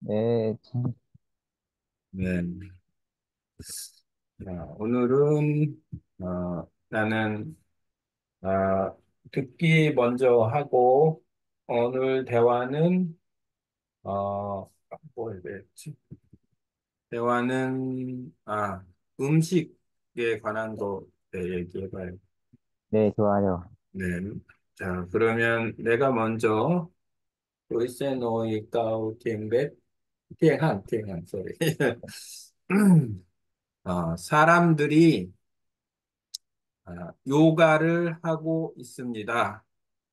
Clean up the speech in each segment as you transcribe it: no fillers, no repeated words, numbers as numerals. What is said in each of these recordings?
네, 네. 자, 오늘은 나는 듣기 먼저 하고 오늘 대화는 뭐 해야 되지? 대화는 음식에 관한 거 얘기해봐요. 네, 좋아요. 네. 자, 그러면 내가 먼저 로이센 노이 까우 팅벳 팅한 소리. 사람들이 요가를 하고 있습니다.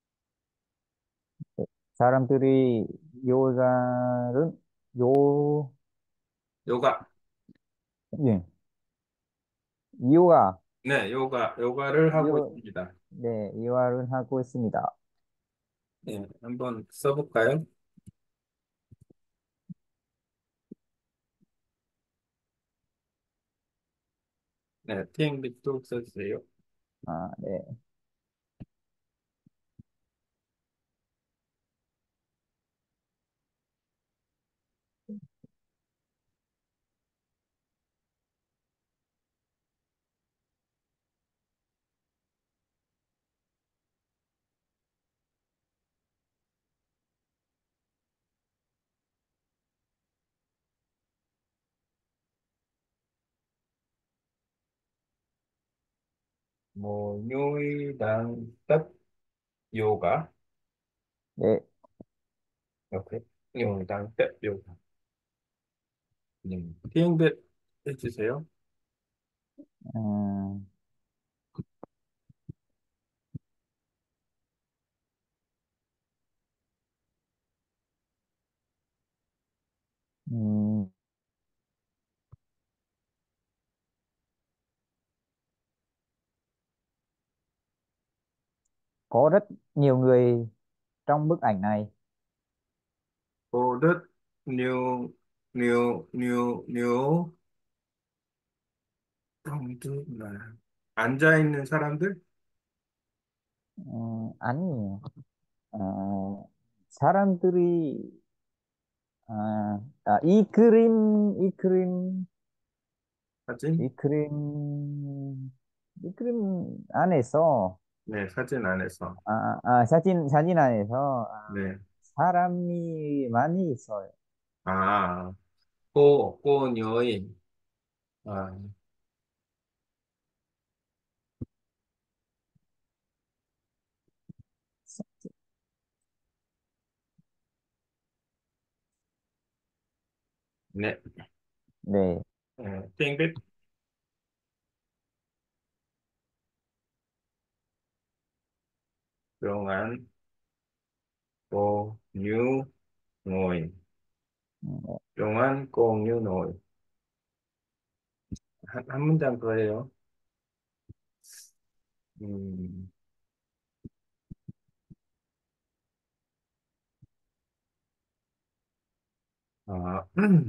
사람들이 요가를, 요, 요가. 예, 요가, 네, 요가를 하고 요, 있습니다. 네, 요가를 하고 있습니다. 네, 한번 써볼까요? 네, TMB도 써주세요. 네. 뭐, 요이당 뜻 요가. 네, 이렇게. 요이당 뜻 요가. 네, TMB 해주세요. 음, 음, có rất nhiều người trong bức ảnh này. 고 rất nhiều, nhiều, nhiều, nhiều 사람들, 앉아있는 사람들? 아니에요. 사람들이, 사진? 이 그림 안에서, 네, 사진 안에서. 사진 안에서, 네. 사람이 많이 있어요. 아, cô nhơi. 아, 네. 네, tiếng biết đồ án cô như ngồi. đồ án cô như ngồi. 한 문장 더 해요. 음, 아,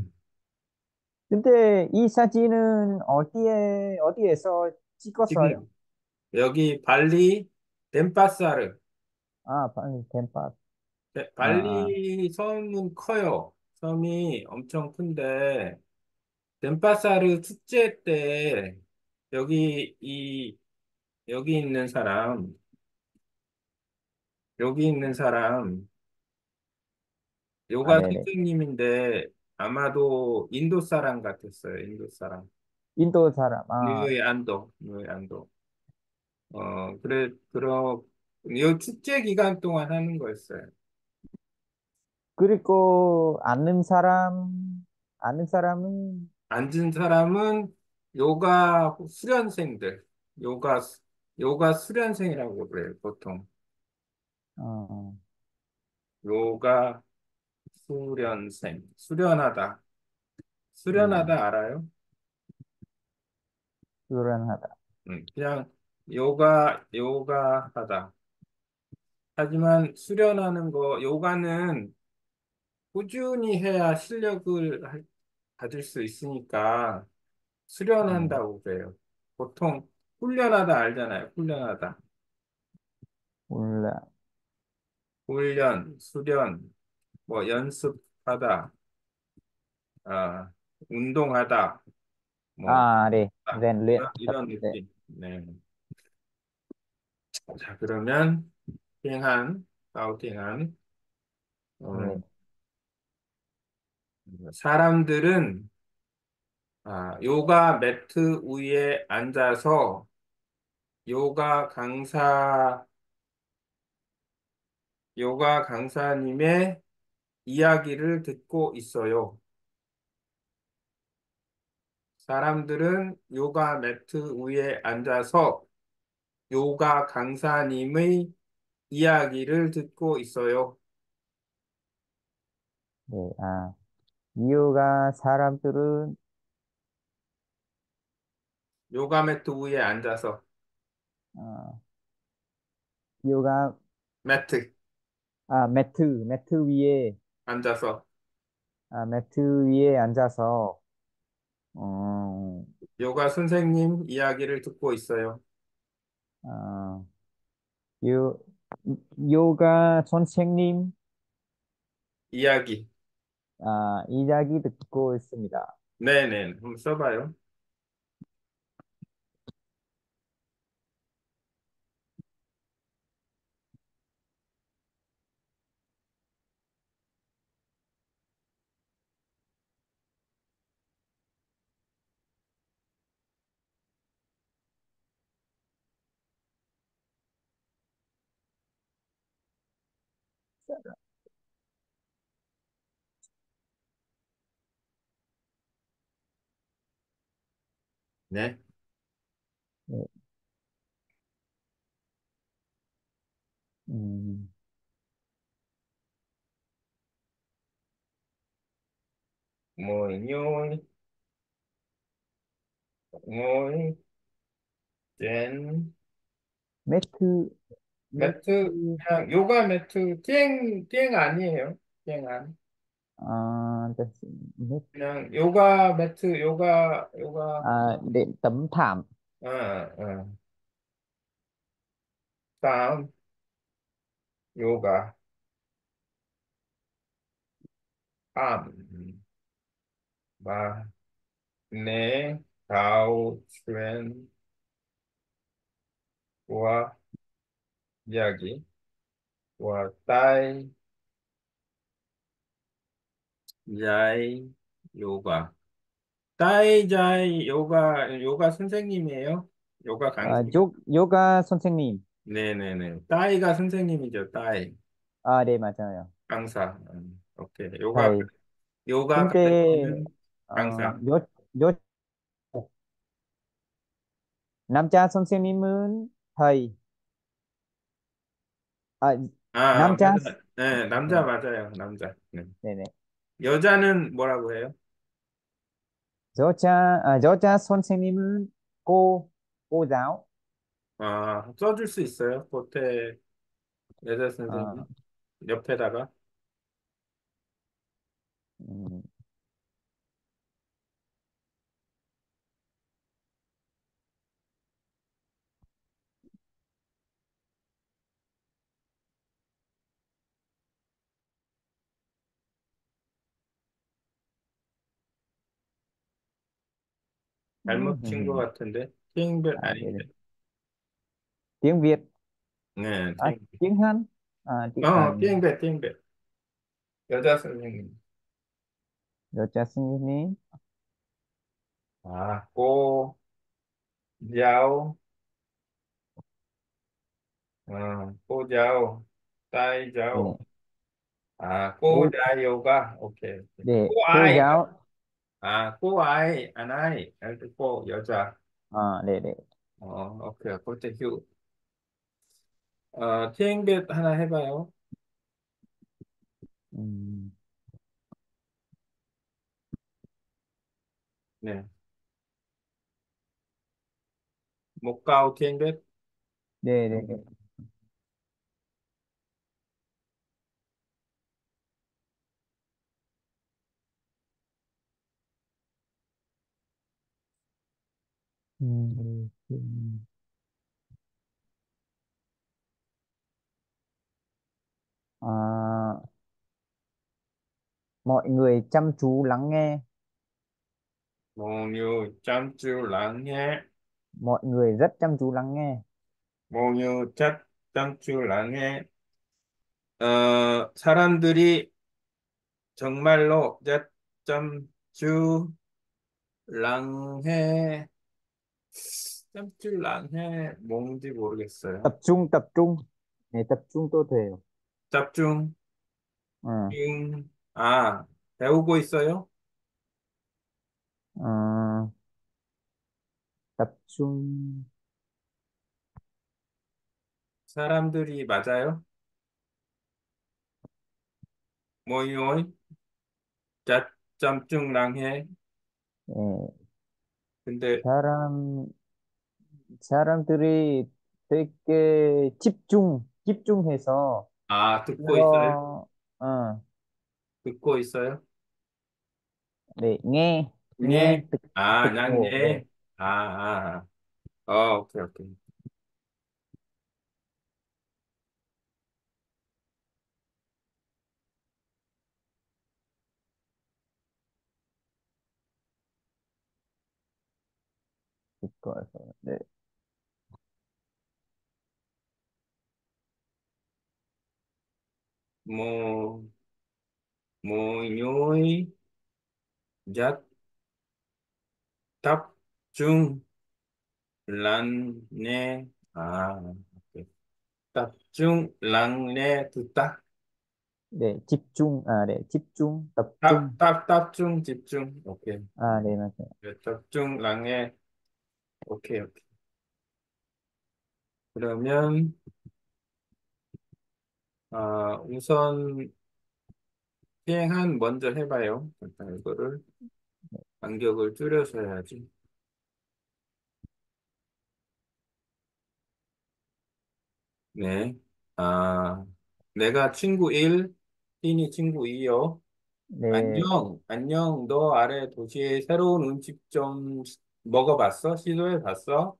근데 이 사진은 어디에서 찍었어요? 지금 여기 발리 덴파사르. 빨리 덴파. 네, 아, 아, 발리 섬은 커요. 섬이 엄청 큰데 덴파사르 축제 때 여기 이 여기 있는 사람 여기 있는 사람 요가 네네. 선생님인데 아마도 인도 사람 같았어요. 인도 사람. 인도 사람. 뉴의 안도, 뉴의 안도. 이 축제 기간 동안 하는 거였어요. 그리고 아는 사람은, 앉은 사람은 요가 수련생들, 요가, 요가 수련생이라고 그래요, 보통. 어, 요가 수련생, 수련하다. 음, 수련하다 알아요? 불안하다. 그냥 요가 하다. 하지만 수련하는 거, 요가는 꾸준히 해야 가질 수 있으니까 음, 수련한다고 그래요. 보통 훈련하다 알잖아요. 훈련하다. 몰라. 훈련, 수련, 뭐 연습하다. 아, 운동하다, 뭐, 네. rèn luyện, tập 이런 luyện. 느낌. 네. 자, 그러면, 팅한, 가오팅한, 어, 네. 사람들은, 요가 매트 위에 앉아서 요가 강사, 요가 강사님의 이야기를 듣고 있어요. 사람들은 요가 매트 위에 앉아서 요가 강사님의 이야기를 듣고 있어요. 네. yoga 사람들은 요가 매트 위에 앉아서, 아, yoga 매트, 매트 위에 앉아서, 매트 위에 앉아서 어, 요가 선생님 이야기를 듣고 있어요. 어, 요 요가 선생님 이야기. 이야기 듣고 있습니다. 네네, 한번 써봐요. 네. 네. 음, 뭐요, 뭐, 젠, 매트 매트, 매트 그냥 요가 매트, 땡 아니에요. 땡 아니. that's- 매트 그냥 요가 매트, 요가, để tấm thảm. 어, 어, 다음, 요가, 암, 마, 네, 다우, 쉔, 와, 이야기, 와, 따이, 자이, 요가. 따이, 자이, 요가 선생님이에요? 요가 강사. 요가 선생님. 네네네. 따이가 선생님이죠, 따이. 네, 맞아요. 강사. 오케이. thầy 요가 근데 가르치는 어, 강사. 요 남자 선생님은 thầy. 아, 남자. 맞아. 네, 남자 네, 맞아요, 남자. 네. 네네. 여자는 뭐라고 해요? 여자 선생님은 cô giáo. 써줄 수 있어요? 보태 여자 어, 선생님. 옆에다가. 음, 잘못 친 것 같은데. 팅별 네네. 아닌데. tiếng Việt. 네, 팅. Tiếng Hàn. 팅별. 여자 선생님. 여자 선생님. cô giáo. cô giáo. Tay 네네. giáo. cô cô dạy yoga. 오케이. 오케이. 네, cô cô ai? giáo. cô ai? 안 아이. cô 여자. 네네. 오케이. 그때 휴. 티행벳 하나 해봐요. 음, 네. 목가오 티행벳. 네네. 음, 음. À, mọi người chăm chú lắng nghe. Một người chăm chú lắng nghe. Mọi người rất chăm chú lắng nghe. Một người chắc chăm chú lắng nghe. 사람들이 정말로 짬쭈 랑해. 짬쭈 랑해. 뭔지 모르겠어요. Tập trung. Này, tập trung tôi thể. 짭중, Ừ. 배우고 있어요? Ờ, tập trung. 사람들이 맞아요? 뭐이, 뭐이? 짬쭈 랑해. 예, 근데, 사람, 사람들이 되게 집중해서 듣고 있어요? 들어, 어, 듣고 있어요? 네, 예. 난 듣고, 네, 예. 오케이, 오케이. 듣고 해서, 네, 뭐, 요이, 잣, 답, 중, 란네, 오케이. 답, 중, 란네, 듣다. 네, 집중, 답, 답, 답, 중, 집중. 오케이. 네, 맞아요. 네, 답, 중, 란네, 오케이, 오케이. 그러면, 우선, 시행한 먼저 해봐요. 잠깐 이거를, 간격을 줄여서 해야지. 네. 아, 내가 친구 1, 틴이 친구 2요. 네, 안녕, 안녕. 너 아래 도시에 새로운 음식 좀 먹어봤어? 시도해봤어?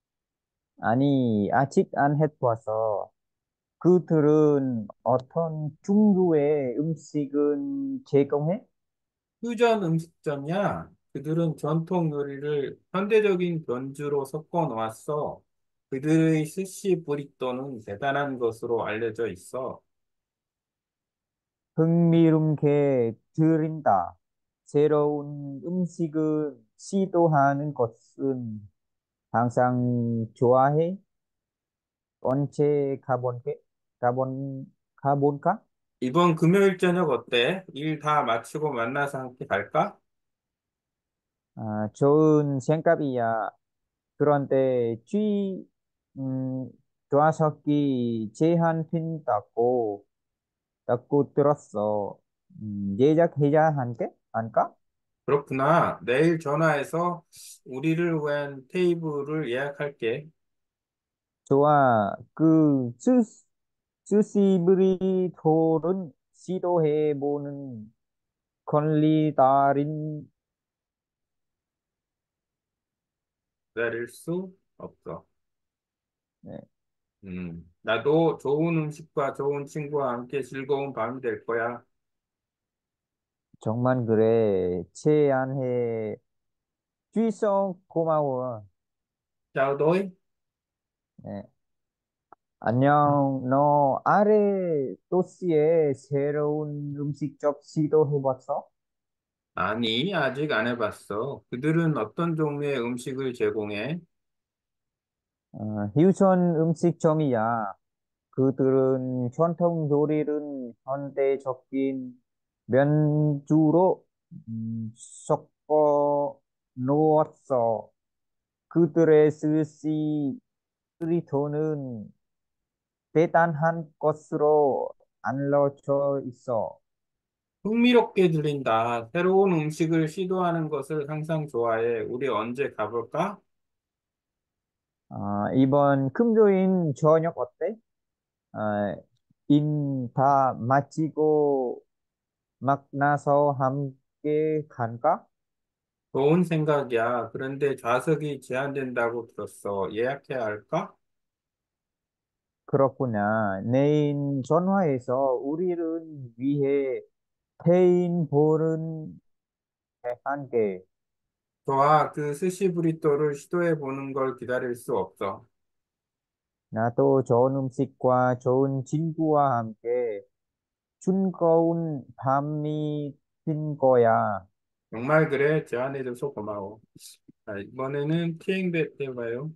아직 안 해봐서, 그들은 어떤 종류의 음식은 제공해? 퓨전 음식점이야. 그들은 전통 요리를 현대적인 변주로 섞어 놓았어. 그들의 스시 브리또는 대단한 것으로 알려져 있어. 흥미롭게 들린다. 새로운 음식을 시도하는 것은 항상 좋아해. 언제 가볼까? 이번 금요일 저녁 어때? 일 다 마치고 만나서 함께 갈까? 좋은 생각이야. 그런데 음, 좌석이 제한된다고 들었어. 예약해야 한가? 그렇구나. 내일 전화해서 우리를 위한 테이블을 예약할게. 좋아. 스시브리토는 시도해보는 권리다린, 기다릴 수 없어. 네, 나도 좋은 음식과 좋은 친구와 함께 즐거운 밤이 될 거야. 정말 그래. 제안해 주셔서 고마워. 짜오도이? 네. 안녕. 너 아래 도시에 새로운 음식점 시도해봤어? 아니, 아직 안 해봤어. 그들은 어떤 종류의 음식을 제공해? 휴전 음식점이야. 그들은 전통 요리를 현대적인 면주로 섞어 놓았어. 그들의 스시 스리토는 대단한 것으로 알려져 있어. 흥미롭게 들린다. 새로운 음식을 시도하는 것을 항상 좋아해. 우리 언제 가볼까? 이번 금요일 저녁 어때? 아, 일 다 마치고 만나서 함께 갈까? 좋은 생각이야. 그런데 좌석이 제한된다고 들었어. 예약해야 할까? 그렇구나. 내일 전화해서 우리를 위해 테인볼은 한개. 좋아, 그 스시 브리또를 시도해 보는 걸 기다릴 수 없어. 나도 좋은 음식과 좋은 친구와 함께 즐거운 밤이 된 거야. 정말 그래, 제안해줘서 고마워. 자, 이번에는 티행배 해봐요.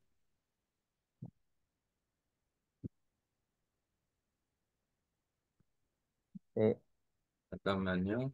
네, 잠깐만요.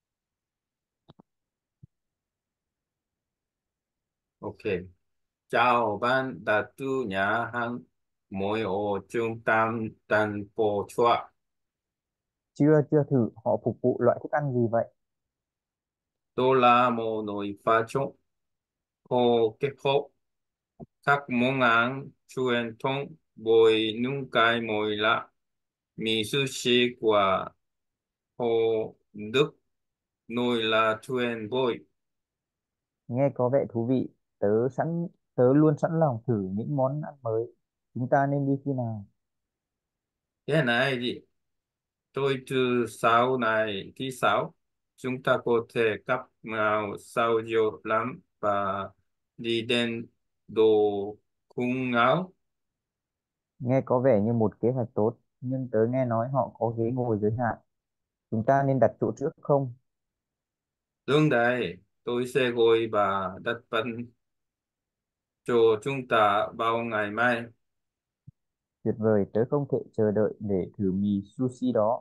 오케이. Chào bạn đã tu nhà hàng mỗi ổ trung tâm thành phố Chua. chưa chưa thử họ phục vụ loại thức ăn gì vậy? Tôi là một người pha trộn có kết hợp các món ăn truyền thống với những cái mới lạ. Mì sushi của Hồ Đức nổi là truyền vội. Nghe có vẻ thú vị. Tớ luôn sẵn lòng thử những món ăn mới. Chúng ta nên đi khi nào? Thế này thì tôi thứ sáu này thứ sáu chúng ta có thể gặp nhau sau giờ làm và đi đến đồ cùng nhau. Nghe có vẻ như một kế hoạch tốt, nhưng tớ nghe nói họ có ghế ngồi giới hạn. Chúng ta nên đặt chỗ trước không? Tương đây tôi sẽ gọi và đặt bàn cho chúng ta vào ngày mai. Tuyệt vời, tớ không thể chờ đợi để thử mì sushi đó.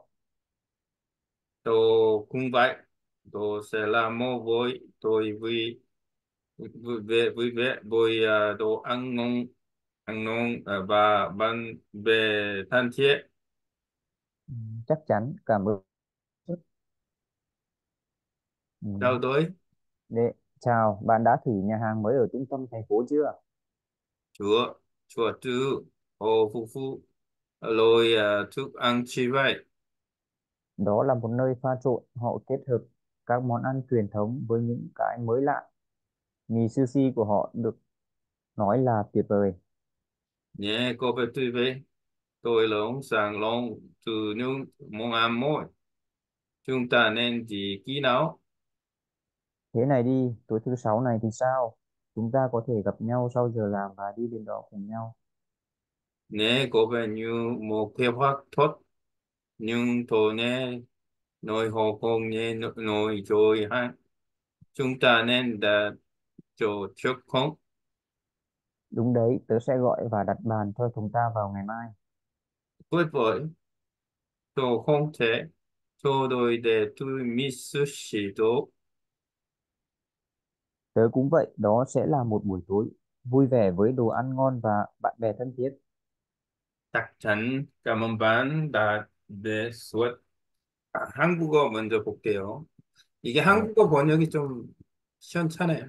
Tôi cũng vậy, tôi sẽ làm một với tôi vui vẻ với đồ ăn ngon và bạn bè thân thiết. Ừ, chắc chắn, cảm ơn. Ừ. Chào tôi. Để, chào, bạn đã thử nhà hàng mới ở trung tâm thành phố chưa? Chúa Chúa Trư Hồ Phục Vụ rồi thức ăn chi vậy. Đó là một nơi pha trộn, họ kết hợp các món ăn truyền thống với những cái mới lạ. Mì sushi của họ được nói là tuyệt vời. Nhé cô bé tươi về tôi lớn sàng lòng từ những món ăn mới chúng ta nên chỉ kỹ nào. Thế này đi, tối thứ sáu này thì sao? Chúng ta có thể gặp nhau sau giờ làm và đi đến đó cùng nhau. Nhé cô bé như một kế hoạch tốt nhưng tôi nghe nói họ không nghe nói rồi ha chúng ta nên đặt chỗ trước không. Đúng đấy, tớ sẽ gọi và đặt bàn cho chúng ta vào ngày mai. Tuyệt vời tôi không thể tôi đôi để tôi miss sushi đó. Tớ cũng vậy, đó sẽ là một buổi tối vui vẻ với đồ ăn ngon và bạn bè thân thiết. chắc chắn cảm ơn bạn đã đề xuất. 한국어 먼저 볼게요. 이게 네. 한국어 번역이 좀 시원찮아요.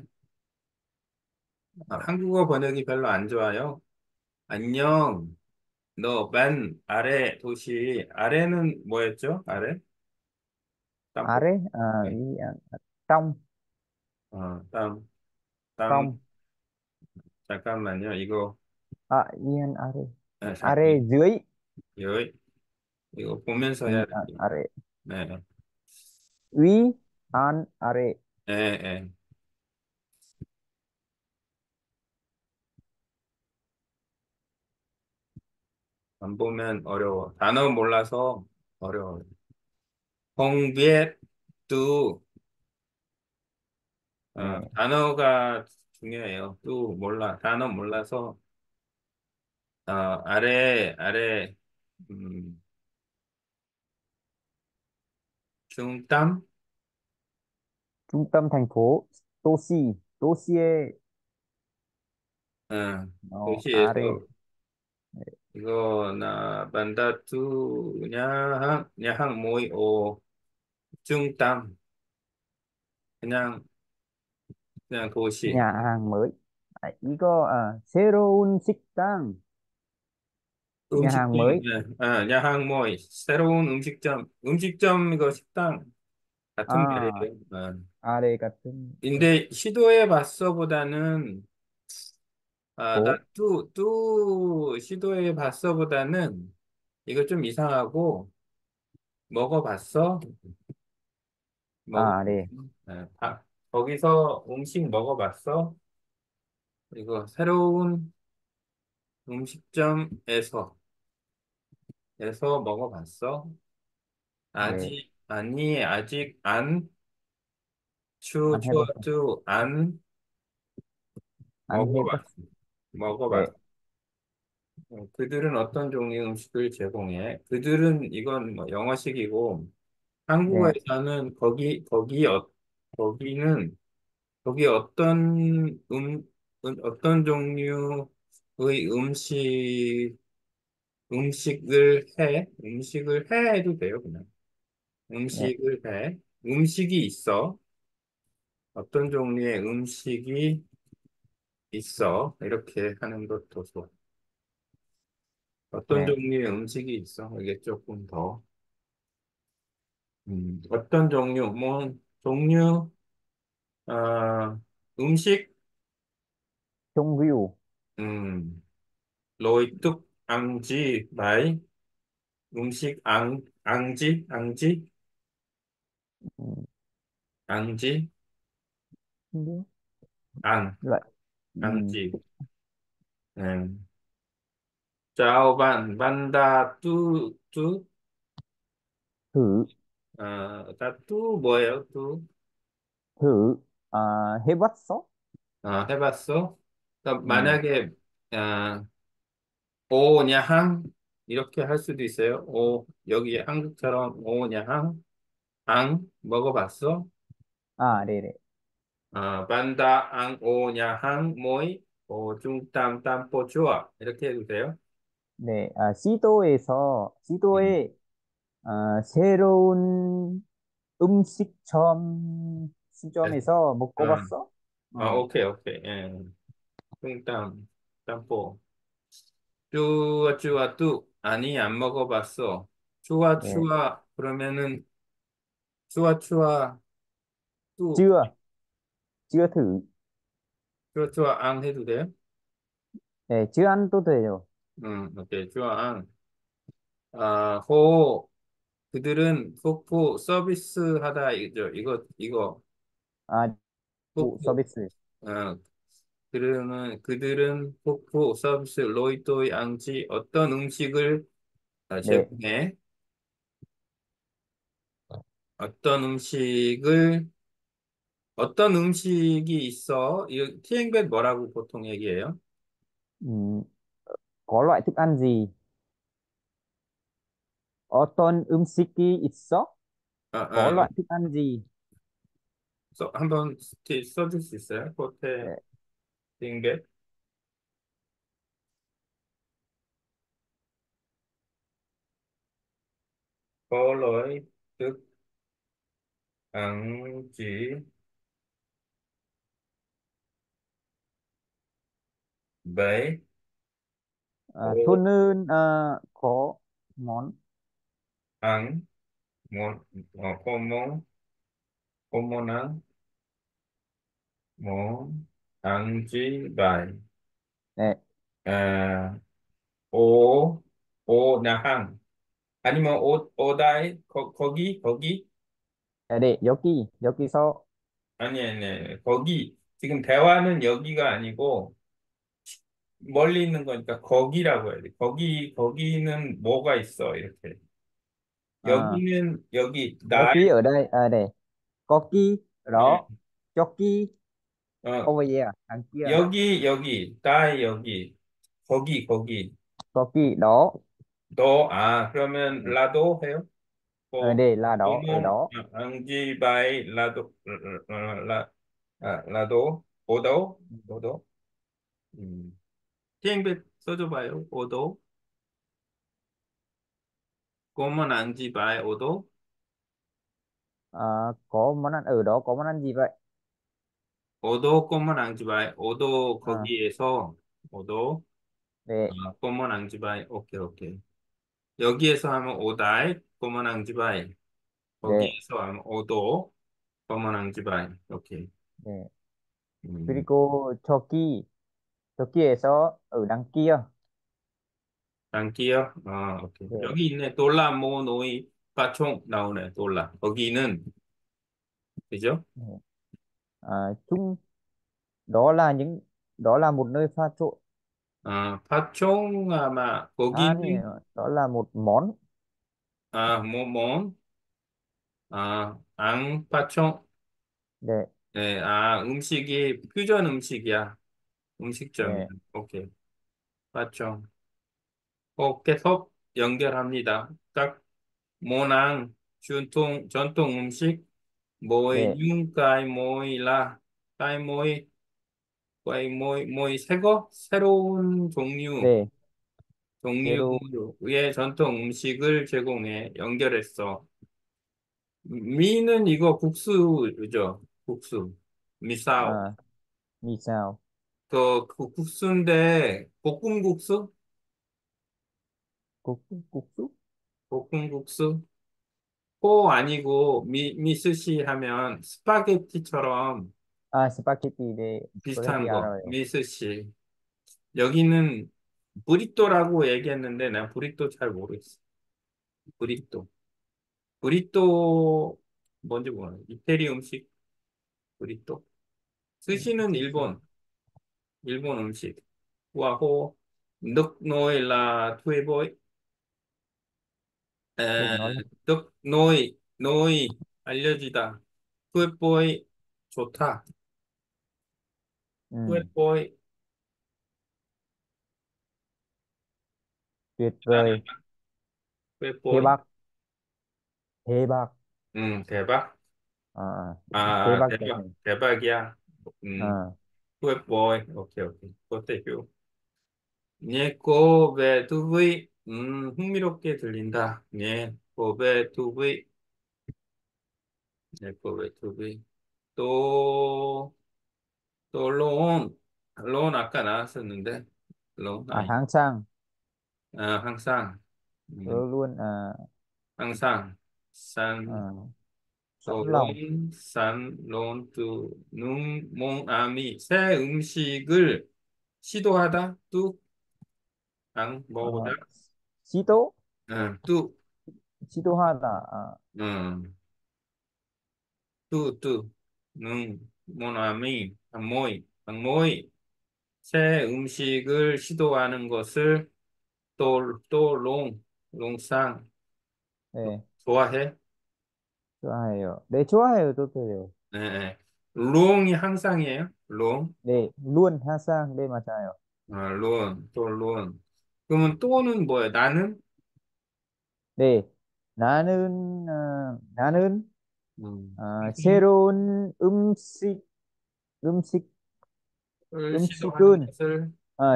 어, 한국어 번역이 별로 안 좋아요. 안녕, 너 맨 아래 도시, 아래는 뭐였죠? 아래? 땀, Are, 네. trong, 땀, 땀, trong, 잠깐만요. 이거, yên, 잠깐, dưới, 이거 보면서 해야 돼요. are, 네, úy, an, are. 네, 네. 안 보면 어려워. 단어 몰라서 어려워요. 홍비에 뚜, 네. 단어가 중요해요. 또 몰라. 단어 몰라서, 아래, 음, 중땀, Trung tâm thành phố, Toshi, Toshie, nó, are. 도시에서, 이거, 반다투, 야항, 모이, 중땀, 그냥, 그냥 도시. Nhà hàng mới. 이거, 새로운 식당, nhà hàng 음식점, mới, 야항, 모이, 새로운 음식점, 이거 식당, 같은 à, 말이에요. are 같은, 근데 시도해 봤어보다는 phố, 또 시도해 봤어보다는 이거 좀 이상하고 먹어봤어? 먹어봤어? are, 거기 거기서 음식 먹어봤어? 이거 새로운 음식점에서 먹어봤어? 네, 아직 안, 안 해봤어. 안 안 먹어봤어. 해봤어. 먹어봤어. 네, 그들은 어떤 종류의 음식을 제공해? 그들은 이건 뭐 영어식이고, 네, 한국어에서는 거기 어떤 종류의 음식을 해 해도 돼요, 그냥. 네, 음식을 해. 음식이 있어. 어떤 종류의 음식이 있어. 이렇게 하는 것도 좋아. 어떤 네. 종류의 음식이 있어. 이게 조금 더. 어떤 종류, 아, 음식, 종류, 음, rồi tức ăn gì đấy? 음식, 음, ăn gì? 음, Ăn, loại, ăn gì? Ừ. Chào bạn, bạn đã thử, tu 뭐예요? tu thử, 해봤어? 해봤어? 그러니까 음, 만약에 아, 오냐항 이렇게 할 수도 있어요. 여기 한국처럼 오냐항 앙 먹어봤어? 네네. 반다 앙 오냐항 모이 중땀 땀뽀 좋아 이렇게 해도 돼요? 네, 음. 시도에, 새로운 그래서, 시점에서 아, 먹어봤어? 오케이 오케이 예. 중땀 땀뽀 쭈아 뚜 아니 안 먹어봤어. 네, 그러면은 쭈아 뚜 chưa, chưa thử, 쭈아 앙 해도 돼요? 네, chưa ăn tôi 돼요. 오케이 쭈아 앙. 호 그들은 푸푸 서비스 하다 이거 Phụ 푸푸 service, 어 그들은 푸푸 서비스 로이또이 앙지 어떤 음식을 네, 제공해 어떤 음식을 어떤 음식이 있어? 이 티앵벳 뭐라고 보통 얘기해요? 음, có loại thức ăn gì? 어떤 음식이 있어? 아, có 아, loại thức ăn gì? 한번 써줄 수 있어요? 호텔 네, 티앵벳 có loại thức ăn gì vậy? Ô toner có món ăn món có món ăn món ăn gì vậy? 네, 아, 오, 나항 아니면 오다이 거기 네, 여기서 아니 거기 지금 대화는 여기가 아니고 멀리 있는 거니까 거기라고 해야 돼. 거기는 뭐가 있어 이렇게. à, 여기는 여기 여기 ở đây này, có ki ở 예, đó, cho ki 어 over here, đằng kia, 여기 나의 여기 거기 có ki đó, 너 그러면 네. 라도 해요? Đây là đó, ở 고모 đó, 앙지바이 라도 오도 티앵벳 써줘봐요 오도 고모 앙지바이 오도 có món ăn ở đó, có món ăn gì vậy? 오도 꼬먼 앙지바이 오도 À, 거기에서 오도 네, 꼬먼 앙지바이 오케이 여기에서 하면 오다이 꼬먼 앙지바이 네, 거기에서 하면 오도 꼬먼 앙지바이 오케이 네. 음, 그리고 저기에서 ở đằng kia, 땅기요 오케이 네, 여기 있네 돌라 모노이 파총 나오네 돌라 거기는 그죠? 네. chung đó là những đó là một nơi pha trộn. 파총, 아마, 아니, 거기는, đó là một món. 뭐, 앙파총. 네, 네, 음식이 퓨전 음식이야. 음식점이야. 네, 오케이. 파총. 계속 연결합니다. các món ăn 전통 음식, mỗi 네, những cái mỗi là cái mỗi 새로운 네, 새로, 종류의 전통 음식을 제공해 연결했어. 미는 이거 국수죠. 국수. 미사오. à, mì xào, 그 국수인데 볶음국수? cúc, cúc súp. 볶음국수? 코 아니고 미스시 하면 스파게티처럼 Spaghetti, 네, 비슷한 spaghetti 거. 알아요. 미스시. 여기는 브리또라고 얘기했는데 난 브리또 잘 모르겠어. 브리또. 브리또 뭔지 몰라. 이태리 음식 브리또. 스시는 일본 음식. 와호 nước nôi là thuê bối. Nước 에, nó là, nước nôi 알려지다. thuê bối 좋다. thuê ừ, bối tuyệt vời. 잘하는 thuê Thế bối. bác, thế bác, 대박. thế bác chẳng 대박, hạn. 대박이야. 음, À, 굿보이. 오케이, 오케이. 굿대표. 예, 고베 두브이. 흥미롭게 들린다. 예, 고베 두브이. 예, 고베 두브이. 또, 론 아까 나왔었는데, 아니, tháng sang, 항상, 음, tớ luôn 항상, à, 산, sẵn lòng. 론뚜, 몽아미, 새 음식을 시도하다, 먹어보다, À, Sito, 뚝, Sito Hada, 음, 뚜, 모나미, 방모이, 새 음식을 시도하는 것을 롱상, 네, 좋아해? 좋아해요. 네, 좋아해요. 좋대요. 네, 네. 롱이 항상이에요? 롱? 네, luôn 항상, 네, 맞아요. 론. 그러면 또는 뭐예요? 나는? 네, 나는 항상 새로운 음식, 을 시도하는 음식은 것을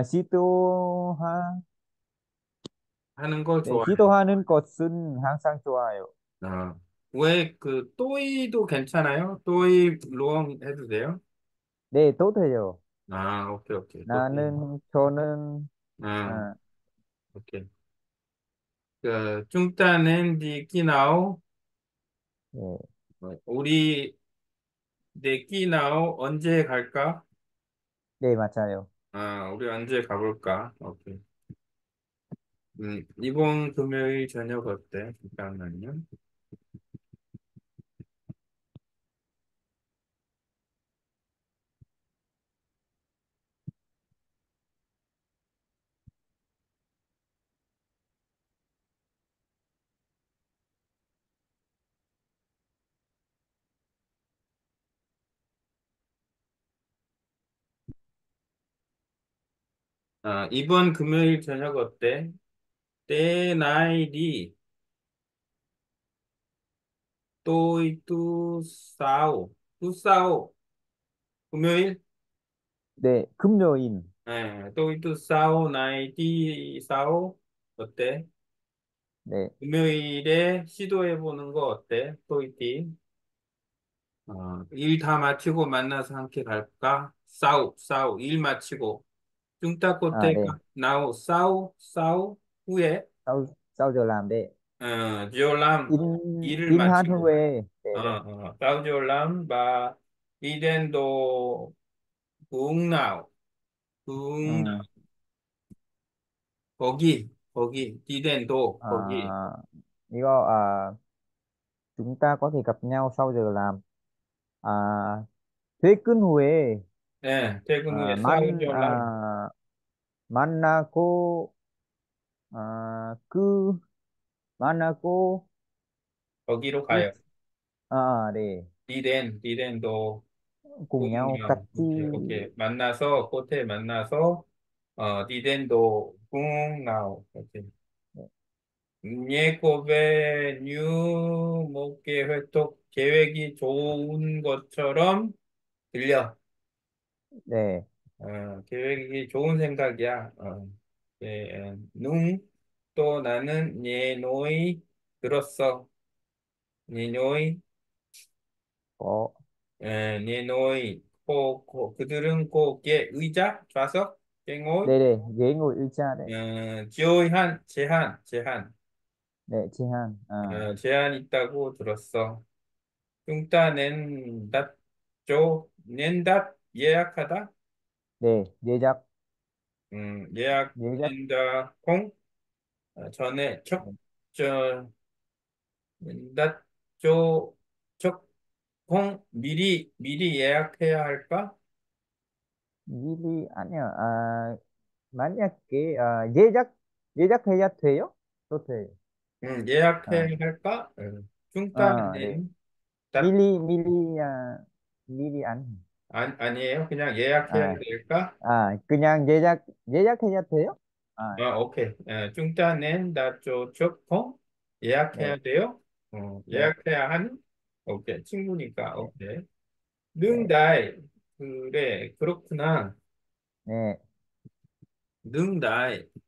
시도하, 하는 걸 네, 좋아해. 시도하는 것은 항상 좋아요. 왜 그 또이도 괜찮아요? 또이 롱 해도 돼요? 네, tốt 돼요. 오케이. 저는, 아, 아, 오케이. 그 중단엔 디끼나오 네, 우리 네끼나오 언제 갈까? 네, 맞아요. 우리 언제 가볼까? 오케이. 이번 금요일 저녁 어때? 잠깐만요. 이번 금요일 저녁 어때? 때 나이리 또이 뚜 싸오 금요일? 네, 금요일. 또이 뚜 싸오 나이디 싸오 어때? 네, 금요일에 시도해보는 거 어때? 또이띠 일 다 마치고 만나서 함께 갈까? 싸우 일 마치고 뚱따 네, 때가 나오 싸우 후에 sau giờ làm đấy. 지올람 In, 일을 in hát 마치고 후에, 네, 네. 싸우지올람 바 이덴도 붕나오 붕나 Ừ. 거기 이덴도 거기 À, 이거 chúng ta có thể gặp nhau sau giờ làm. À, 퇴근 후에 예, 퇴근 후에 아, 싸우죠, 날. 만나고 그 만나고 거기로 그 가요. 네. 디덴도 cùng nhau cùng 같이 오케이. 만나서, 호텔 만나서, 디덴도 cùng nào. 오케이. 예고베 뉴 목계 회톡 계획이 좋은 것처럼 들려. 네, 계획이 좋은 생각이야. 또 나는 예 노이 들었어. 예 노이, có 예 노이, 그들은 꼭게 의자, 좌석, 깽ngồi, đây ghế ngồi ưu cha đấy. 제한, Để chị Han 제한 있다고 들었어. 뚱따 낸닷 예약하다, để dễ dắt dễ dắt 예약된다, 전에 저, 낸닷 미리 예약해야 할까? 미리 아니야 만약에 dễ dắt hay dắt 돼요? 또 돼요. 예약해야 아, 할까? 뚱따 네. 낸, 닷, 미리 미리 안 아니에요. 그냥 예약해야 아, 될까? 그냥 dễ dắt hay dắt 돼요? 오케이. 중따 낸다 쪼쪽콩 예약해야 네, 돼요? 네, 예약해야 하는? 오케이. 친구니까, 네, 오케이. 네, 능다이. 그래, 그렇구나. 네. 능다이.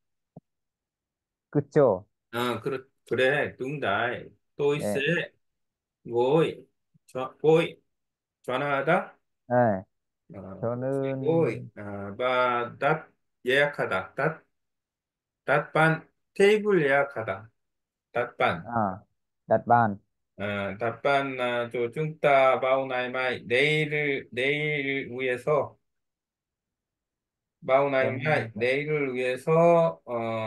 그쵸? 그래, 능다이. 또 있어. 네, ngồi, ngồi, 전화하다. 네. ngồi, 저는 và 예약하다. đặt bàn, 테이블 예약하다. đặt bàn. đặt bàn 답반 저 중따 바우나이마이 내일을 위해서 바우나이마이 저는 내일을 위해서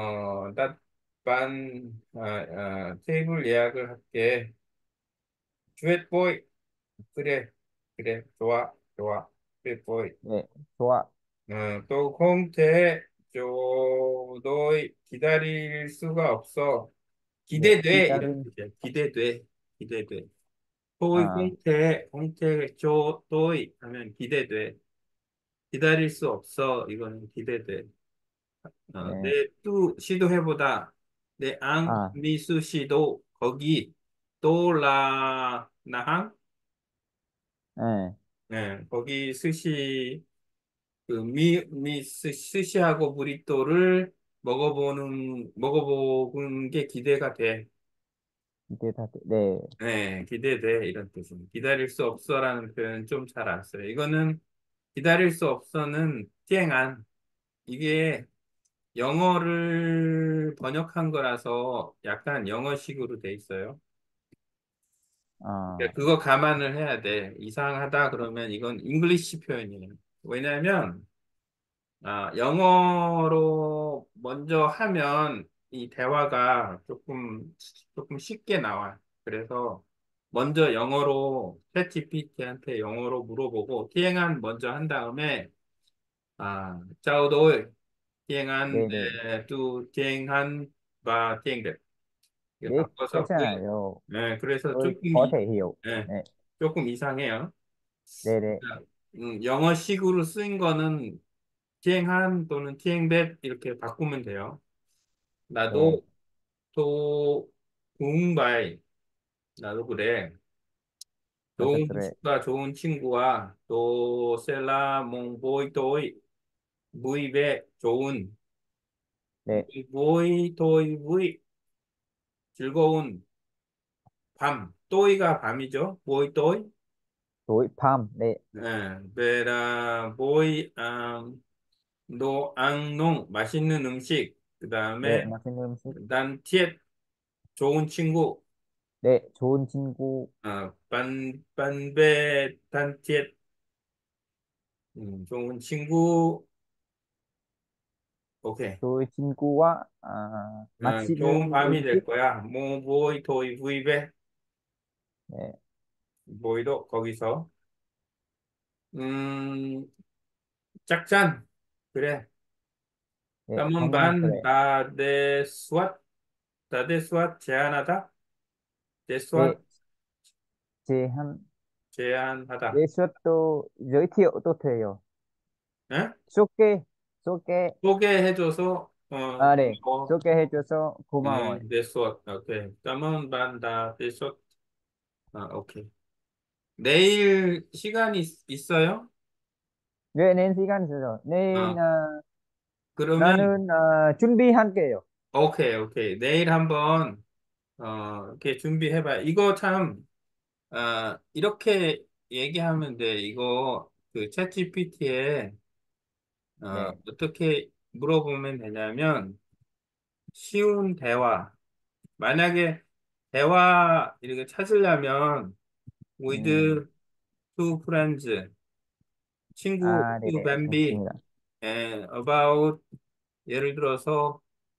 답반 테이블 예약을 할게. 듀엣보이. 그래 좋아 듀엣보이. 네, 좋아. 또 콩테 조도이 기다릴 수가 없어. 네, 기대돼 이런 기다림 뜻이야. 기대돼. 토이 아, 홍태 조 또이 하면 기대돼. 기다릴 수 없어. 이거는 기대돼. 네, 내또 시도해보다. 내 앙 아, 미수 시도 거기 또라 나항. 네, 거기 스시 스시하고 브리또를 먹어보는 게 기대가 돼. 네, 기대돼 이런 뜻입니다. 기다릴 수 없어라는 표현 좀 잘 안 써요. 이거는 기다릴 수 없어는 땡안. 이게 영어를 번역한 거라서 약간 영어식으로 돼 있어요. 아, 그러니까 그거 감안을 해야 돼. 이상하다 그러면 이건 잉글리시 표현이에요. 왜냐하면 영어로 먼저 하면 이 대화가 조금 쉽게 나와. 그래서 먼저 영어로 챗GPT한테 영어로 물어보고 티eng한 먼저 한 다음에 짜오도이 티eng한 네, 네, 또 티eng한 và tiếng Việt 이렇게 네, 바꿔서 하고요. 괜찮아요. 그래서 tôi có thể hiểu. 네, 조금 이상해요. 네, 네, 그러니까, 영어식으로 쓰인 거는 티eng한 또는 티eng벳 이렇게 바꾸면 돼요. 네, 나도 또 구웅바이 나도 그래. 저도 그래. 좋은 친구와 또 셀라 몽보이 또이 무입에 좋은 네, 보이 또이 무이 즐거운 밤 또이가 밤이죠. 보이 또이 tối Palm, 네, 베라 보이 노 앙농 맛있는 음식 네, 그다음에 맛있는 음식. 단티엣 좋은 친구 네, 좋은 친구, 반배 단티엣 좋은 친구 오케이. tôi 친구와 좋은 맛있는 밤이 될 음식. 거야. 보이 토이 부입에 네, 보이도 거기서 음, 짝짠. 그래. 네, 까몬 정말 반, 그래. 다데 스왓, 다데 스왓 제한하다? 네, 데스왓 제한, 제한하다. đề xuất giới thiệu tốt 돼요. 에? 소개, 소개, 소개해줘서, 네, 뭐, 소개해줘서 고마워요. 데스왓, 오케이. 까몬 반, 다데 스왓, 오케이. 내일 시간 있어요? 네, nên 시간 있어요. nên 어, 그러면, 나는 준비할게요. 오케이, 오케이. 내일 한번, 이렇게 준비해봐요. 이거 참, 이렇게 얘기하면 돼. 이거, 그, 챗GPT에, 네, 어떻게 물어보면 되냐면, 쉬운 대화. 만약에 대화 이렇게 찾으려면, with two friends, 친구, two 네네, 뱀비, 좋습니다. about, 예를 들어서,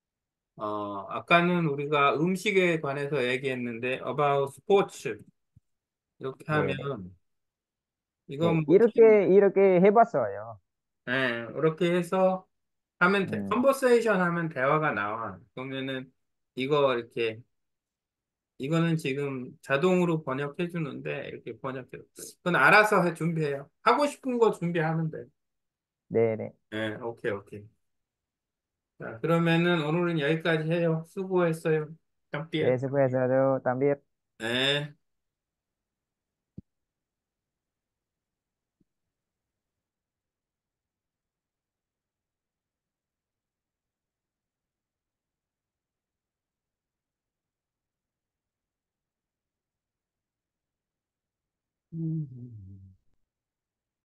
아까는 우리가 음식에 관해서 얘기했는데, about sports. 이렇게 네네. 하면, 네, 이건 뭐, 이렇게 해봤어요. 이렇게 해서 하면 돼. 음, 컨버세이션 하면 대화가 나와. 그러면은, 이거 이렇게, 이거는 지금 자동으로 번역해 주는데, 이렇게 번역해. 그건 알아서 준비해요. 하고 싶은 거 준비하면 돼. 네네. 오케이, 오케이. 자, 그러면은 오늘은 여기까지 해요. 수고했어요. 깜삐. 네, 수고하셨어요. tạm biệt. 네.